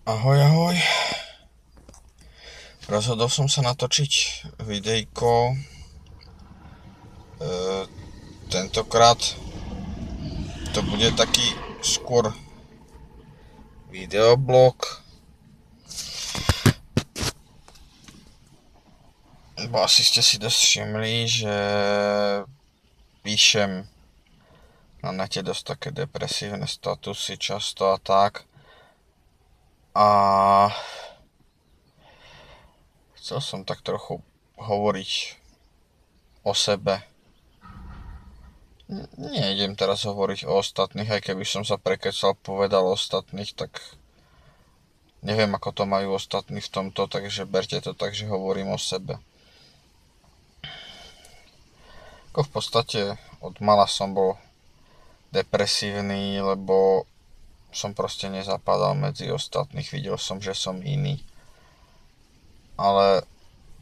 Ahoj, ahoj. Rozhodol som sa natočiť videjko. Tentokrát to bude taký skôr videoblog. Bo asi ste si dosť všimli, že píšem na nete dosť také depresívne statusy často a tak. A chcel som tak trochu hovoriť o sebe. Nejdem teraz hovoriť o ostatných, aj keby som sa prekecal povedal o ostatných, tak neviem, ako to majú ostatní v tomto, takže berte to tak, že hovorím o sebe. Ako v podstate od mala som bol depresívny, lebo som proste nezapadal medzi ostatných, videl som, že som iný. Ale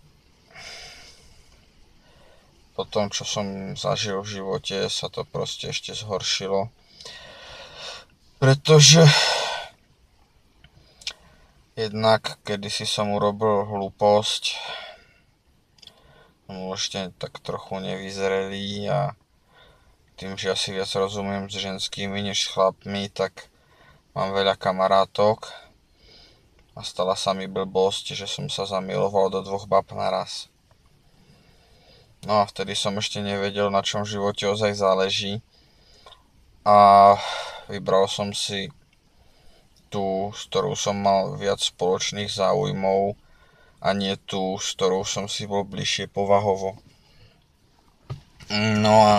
po tom, čo som zažil v živote, sa to proste ešte zhoršilo. Pretože jednak kedysi som urobil hlúposť, ešte tak trochu nevyzrelý a tým, že asi viac rozumiem s ženskými než s chlapmi, tak mám veľa kamarátok a stala sa mi blbosť, že som sa zamiloval do dvoch bab naraz. No a vtedy som ešte nevedel, na čom v živote ozaj záleží a vybral som si tú, s ktorou som mal viac spoločných záujmov a nie tú, s ktorou som si bol bližšie povahovo. No a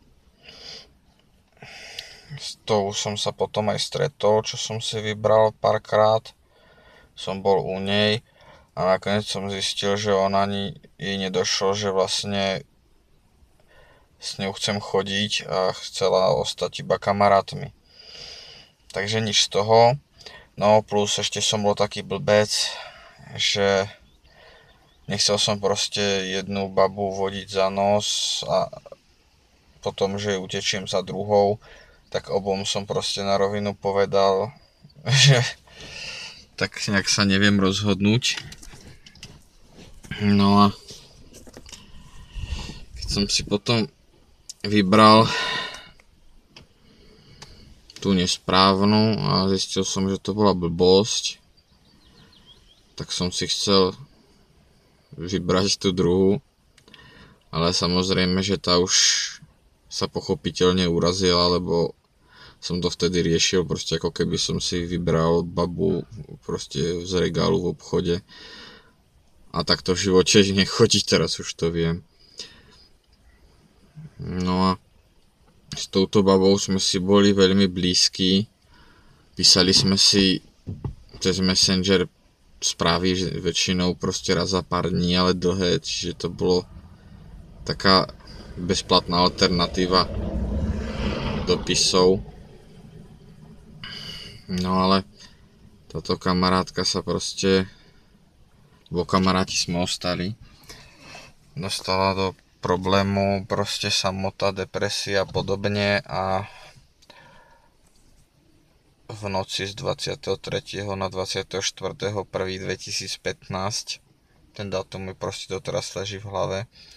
s tou som sa potom aj stretol, čo som si vybral párkrát. Som bol u nej a nakoniec som zistil, že ona ani jej nedošlo, že vlastne s ňou chcem chodiť a chcela ostať iba kamarátmi. Takže nič z toho. No plus ešte som bol taký blbec, že nechcel som proste jednu babu vodiť za nos a potom, že utečiem za druhou, tak obom som proste na rovinu povedal, že tak nejak sa neviem rozhodnúť. No a keď som si potom vybral tú nesprávnu a zistil som, že to bola blbosť, tak som si chcel vybrať tú druhú, ale samozrejme, že tá už sa pochopiteľne urazila, lebo som to vtedy riešil proste ako keby som si vybral babu proste z regálu v obchode a takto v živote nechodí, teraz už to viem. No a s touto babou sme si boli veľmi blízki, písali sme si cez Messenger správy že väčšinou proste raz za pár dní, ale dlhé, čiže to bolo taká bezplatná alternatíva dopisov. No ale táto kamarátka sa proste, bo kamaráti sme ostali, dostala do problému, proste samota, depresia a podobne a v noci z 23. na 24.1.2015, ten dátum mi proste doteraz leží v hlave,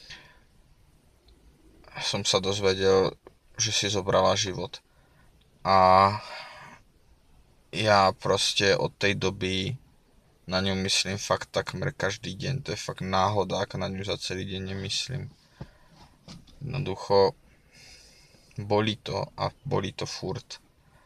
som sa dozvedel, že si zobrala život. A ja proste od tej doby na ňu myslím fakt takmer každý deň. To je fakt náhoda, ak na ňu za celý deň nemyslím. Jednoducho bolí to a bolí to furt.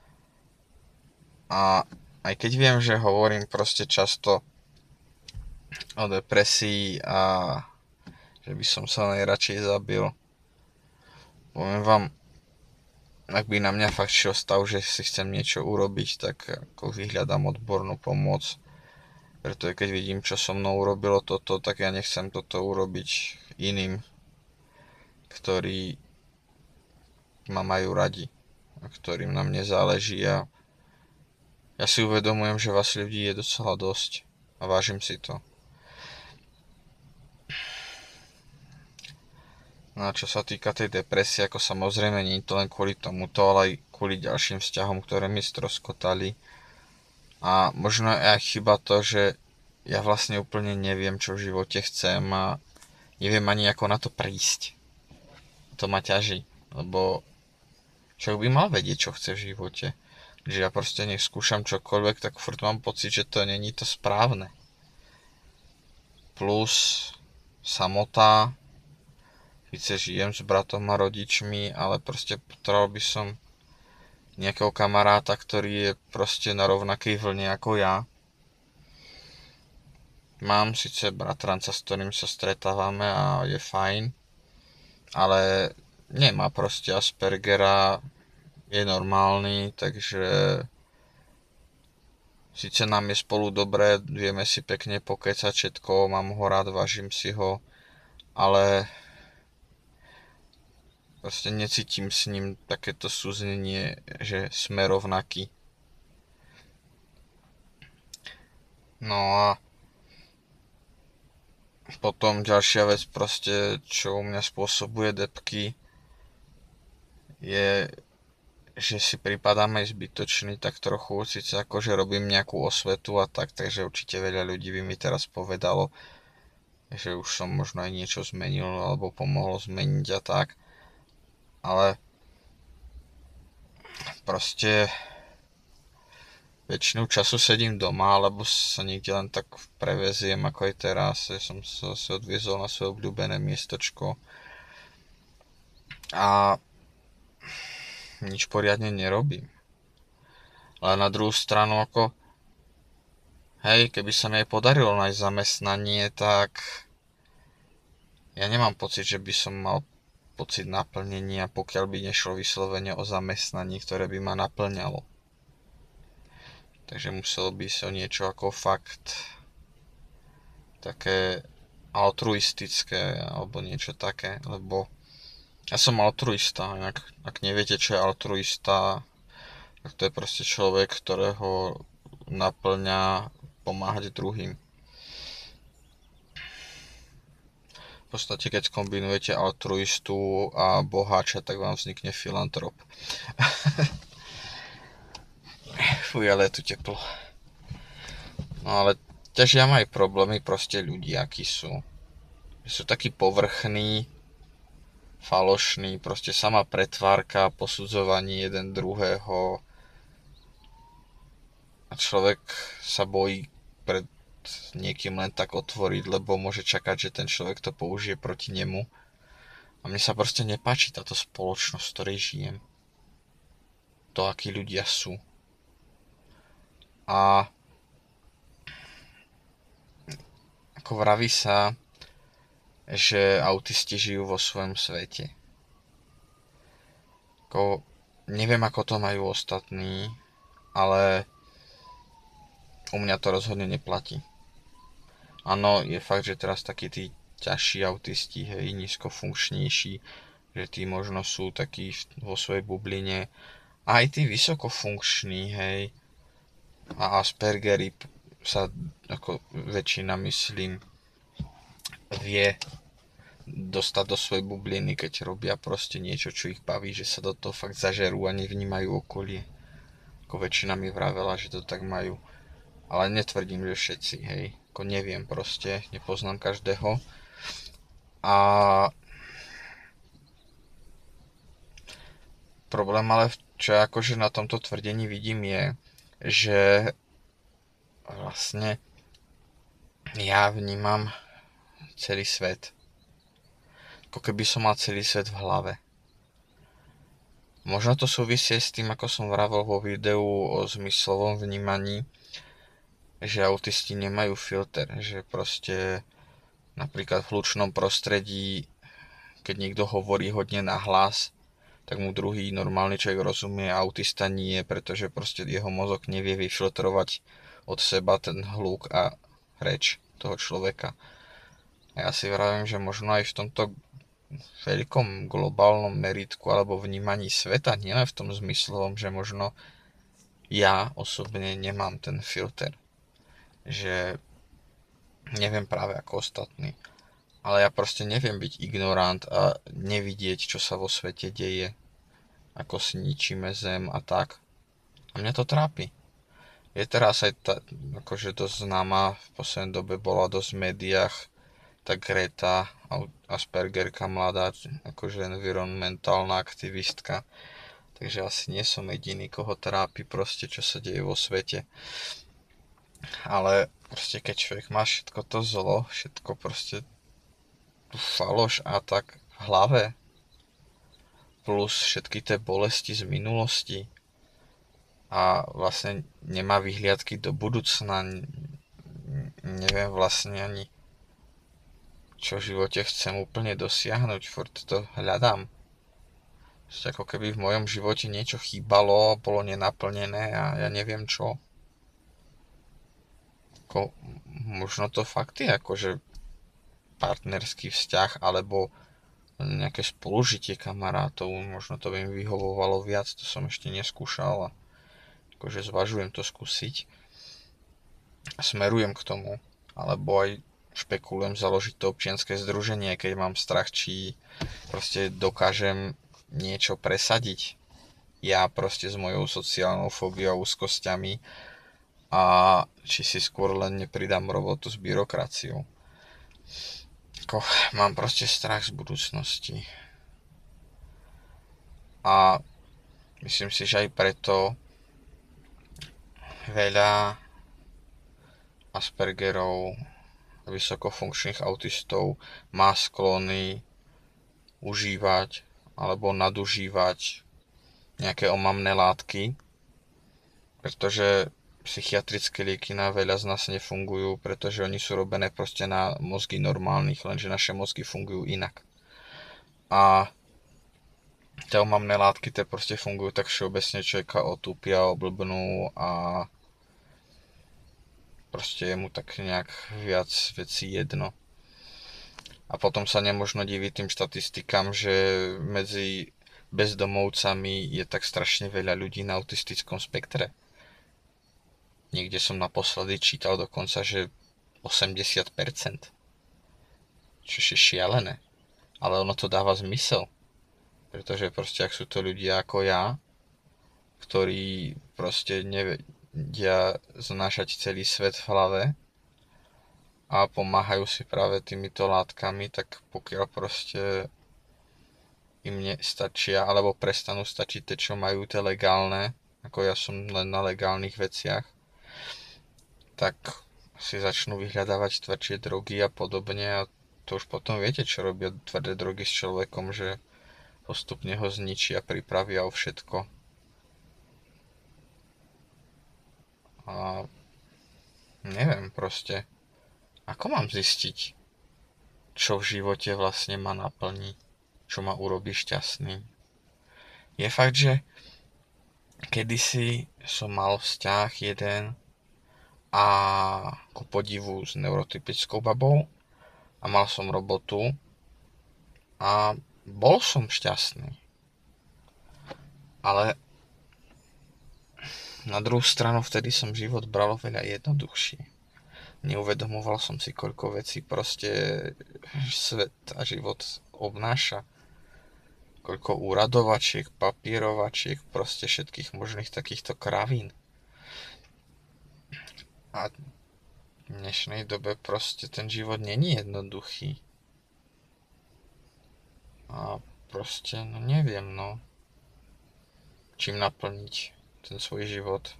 A aj keď viem, že hovorím proste často o depresii a že by som sa najradšej zabil, poviem vám, ak by na mňa fakt šiel stav, že si chcem niečo urobiť, tak ako vyhľadám odbornú pomoc. Pretože keď vidím, čo so mnou urobilo toto, tak ja nechcem toto urobiť iným, ktorí ma majú radi a ktorým na mne záleží a ja si uvedomujem, že vás ľudí je docela dosť a vážim si to. No a čo sa týka tej depresie, ako samozrejme nie je to len kvôli tomuto, ale aj kvôli ďalším vzťahom, ktoré mi stroskotali. A možno je aj chyba to, že ja vlastne úplne neviem, čo v živote chcem a neviem ani ako na to prísť. To ma ťaží, lebo človek by mal vedieť, čo chce v živote. Že ja proste nech skúšam čokoľvek, tak furt mám pocit, že to není to správne. Plus samota, síce žijem s bratom a rodičmi, ale proste potreboval by som nejakého kamaráta, ktorý je proste na rovnakej vlne ako ja. Mám síce bratranca, s ktorým sa stretávame a je fajn, ale nemá proste Aspergera, je normálny, takže síce nám je spolu dobré, vieme si pekne pokecať všetko, mám ho rád, vážim si ho, ale proste necítim s ním takéto súznenie, že sme rovnakí. No a potom ďalšia vec proste, čo u mňa spôsobuje depky, je, že si pripadám aj zbytočný tak trochu, síce akože robím nejakú osvetu a tak, takže určite veľa ľudí by mi teraz povedalo, že už som možno aj niečo zmenil alebo pomohol zmeniť a tak, ale proste väčšinu času sedím doma, alebo sa niekde len tak preveziem, ako aj teraz. Ja som sa odviezol na svoje obľúbené miestočko a nič poriadne nerobím. Ale na druhú stranu ako hej, keby sa mi aj podarilo nájsť zamestnanie, tak ja nemám pocit, že by som mal pocit naplnenia, pokiaľ by nešlo vyslovene o zamestnanie, ktoré by ma naplňalo. Takže muselo by sa o niečo ako fakt také altruistické alebo niečo také, lebo ja som altruista, inak ak neviete, čo je altruista, tak to je proste človek, ktorého naplňa pomáhať druhým. V podstate, keď kombinujete altruistu a boháča, tak vám vznikne filantrop. Fuj, ale je tu teplo. No ale ťažia ma aj problémy proste ľudí, akí sú. Sú takí povrchní, falošní, proste sama pretvárka, posudzovanie jeden druhého. A človek sa bojí pred niekým len tak otvoriť, lebo môže čakať, že ten človek to použije proti nemu. A mne sa proste nepáči táto spoločnosť, v ktorej žijem. To, akí ľudia sú. A ako vraví sa, že autisti žijú vo svojom svete. Ako, neviem, ako to majú ostatní, ale u mňa to rozhodne neplatí. Áno, je fakt, že teraz takí tí ťažší autisti, hej, nízkofunkčnejší, že tí možno sú takí vo svojej bubline. A aj tí vysokofunkční, hej, a Aspergery sa ako väčšina, myslím, vie dostať do svojej bubliny, keď robia proste niečo, čo ich baví, že sa do toho fakt zažerú a nevnímajú okolie. Ako väčšina mi vravela, že to tak majú. Ale netvrdím, že všetci, hej. Ako neviem proste, nepoznám každého. A problém ale, čo akože na tomto tvrdení vidím je, že vlastne ja vnímam celý svet. Ako keby som mal celý svet v hlave. Možno to súvisí s tým, ako som vravel vo videu o zmyslovom vnímaní, že autisti nemajú filter, že proste napríklad v hlučnom prostredí, keď niekto hovorí hodne nahlas, tak mu druhý normálny človek rozumie, autista nie, pretože proste jeho mozog nevie vyfiltrovať od seba ten hluk a reč toho človeka. A ja si vravím, že možno aj v tomto veľkom globálnom meritku alebo vnímaní sveta, nielen v tom zmyslovom, že možno ja osobne nemám ten filter, že neviem práve ako ostatní, ale ja proste neviem byť ignorant a nevidieť, čo sa vo svete deje, ako si ničíme zem a tak. A mňa to trápi. Je teraz aj akože dosť známa, v poslednej dobe bola dosť v médiách, tá Greta Aspergerka mladá, akože environmentálna aktivistka. Takže asi nie som jediný, koho trápi proste, čo sa deje vo svete. Ale proste keď človek má všetko to zlo, všetko proste tú faloš a tak v hlave, plus všetky tie bolesti z minulosti a vlastne nemá vyhliadky do budúcna, neviem vlastne ani čo v živote chcem úplne dosiahnuť, furt to hľadám. Proste ako keby v mojom živote niečo chýbalo, bolo nenaplnené a ja neviem čo. Ako, možno to fakt je akože partnerský vzťah alebo nejaké spolužitie kamarátov, možno to by mi vyhovovalo viac, to som ešte neskúšal a akože zvažujem to skúsiť a smerujem k tomu, alebo aj špekulujem založiť to občianske združenie, keď mám strach, či proste dokážem niečo presadiť. Ja proste s mojou sociálnou fóbiou a úzkosťami a či si skôr len nepridám robotu s byrokraciou. Ako, mám proste strach z budúcnosti. A myslím si, že aj preto veľa Aspergerov, vysokofunkčných autistov má sklony užívať alebo nadužívať nejaké omamné látky, pretože psychiatrické lieky na veľa z nás nefungujú, pretože oni sú robené proste na mozgy normálnych, lenže naše mozgy fungujú inak. A tie omamné látky tie proste fungujú tak všeobecne, človeka otúpia, oblbnú a proste je mu tak nejak viac vecí jedno. A potom sa nemožno diviť tým štatistikám, že medzi bezdomovcami je tak strašne veľa ľudí na autistickom spektre. Niekde som naposledy čítal dokonca, že 80%. Čo je šialené. Ale ono to dáva zmysel. Pretože proste ak sú to ľudia ako ja, ktorí proste nevedia znášať celý svet v hlave a pomáhajú si práve týmito látkami, tak pokiaľ proste im nestačia, alebo prestanú stačiť tie, čo majú tie legálne, ako ja som len na legálnych veciach, tak si začnú vyhľadávať tvrdšie drogy a podobne a to už potom viete, čo robia tvrdé drogy s človekom, že postupne ho zničia, pripravia o všetko. A neviem proste, ako mám zistiť, čo v živote vlastne ma naplní, čo ma urobí šťastný. Je fakt, že kedysi som mal vzťah jeden a ku podivu s neurotypickou babou a mal som robotu a bol som šťastný. Ale na druhú stranu vtedy som život bral oveľa jednoduchšie. Neuvedomoval som si, koľko vecí proste svet a život obnáša. Koľko úradovačiek, papierovačiek, proste všetkých možných takýchto kravín. A v dnešnej dobe proste ten život není jednoduchý. A proste, no neviem, no. Čím naplniť ten svoj život.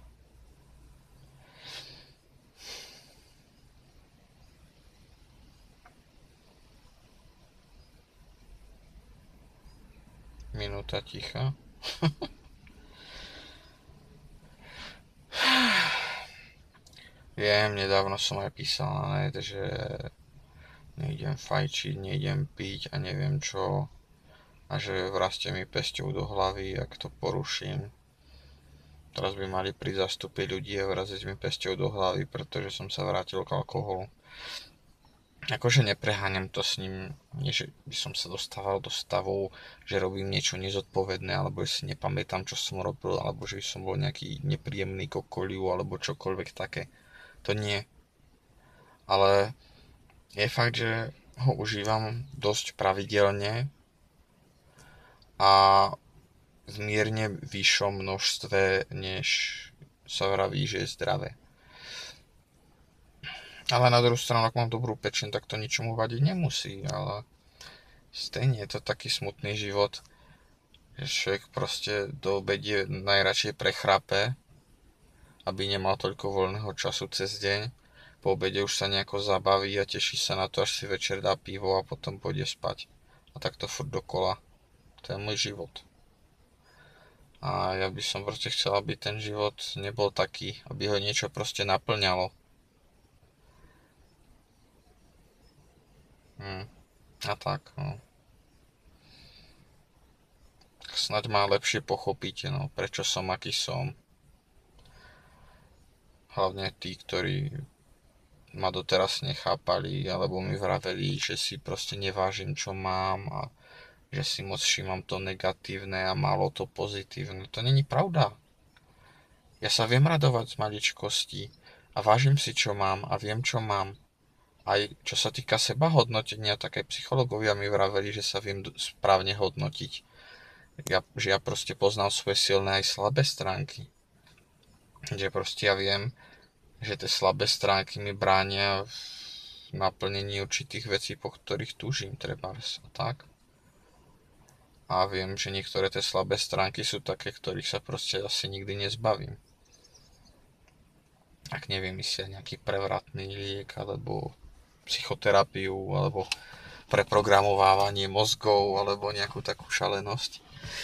Minúta ticha. Viem, nedávno som aj písal na net, že nejdem fajčiť, nejdem piť a neviem čo. A že vrastie mi pesťou do hlavy, ak to poruším. Teraz by mali prísť zastupy ľudí a vraziť mi pesťou do hlavy, pretože som sa vrátil k alkoholu. Akože nepreháňam to s ním, nie že by som sa dostával do stavu, že robím niečo nezodpovedné, alebo že si nepamätám, čo som robil, alebo že som bol nejaký nepríjemný kokoliu, alebo čokoľvek také. To nie. Ale je fakt, že ho užívam dosť pravidelne a v mierne vyššom množstve, než sa vraví, že je zdravé. Ale na druhú stranu, ak mám dobrú pečeň, tak to ničomu vadiť nemusí, ale stejne je to taký smutný život, že človek proste do obede najradšej prechrape, aby nemal toľko voľného času cez deň. Po obede už sa nejako zabaví a teší sa na to, až si večer dá pivo a potom pôjde spať. A takto furt dokola. To je môj život. A ja by som proste chcel, aby ten život nebol taký, aby ho niečo proste naplňalo. A tak, no. Snaď ma lepšie pochopíte, no, prečo som aký som. Hlavne tí, ktorí ma doteraz nechápali, alebo mi vraveli, že si proste nevážim, čo mám a že si moc všímam to negatívne a málo to pozitívne. To není pravda. Ja sa viem radovať z maličkostí a vážim si, čo mám a viem, čo mám. Aj čo sa týka seba hodnotenia, tak aj psychológovia mi vraveli, že sa viem správne hodnotiť. Že ja proste poznám svoje silné aj slabé stránky. Že proste ja viem, že tie slabé stránky mi bránia v naplnení určitých vecí, po ktorých túžim, trebárs a tak. A viem, že niektoré tie slabé stránky sú také, ktorých sa proste asi nikdy nezbavím. Ak nevymyslia nejaký prevratný liek, alebo psychoterapiu, alebo preprogramovávanie mozgov, alebo nejakú takú šalenosť.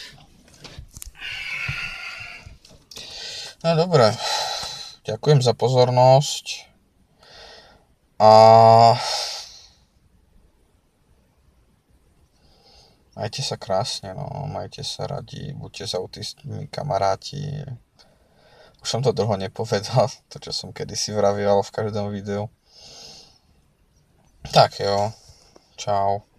No dobre, ďakujem za pozornosť a majte sa krásne, no, majte sa radi, buďte s autistmi kamaráti. Už som to dlho nepovedal, to čo som kedysi vravial v každom videu. Tak jo, čau.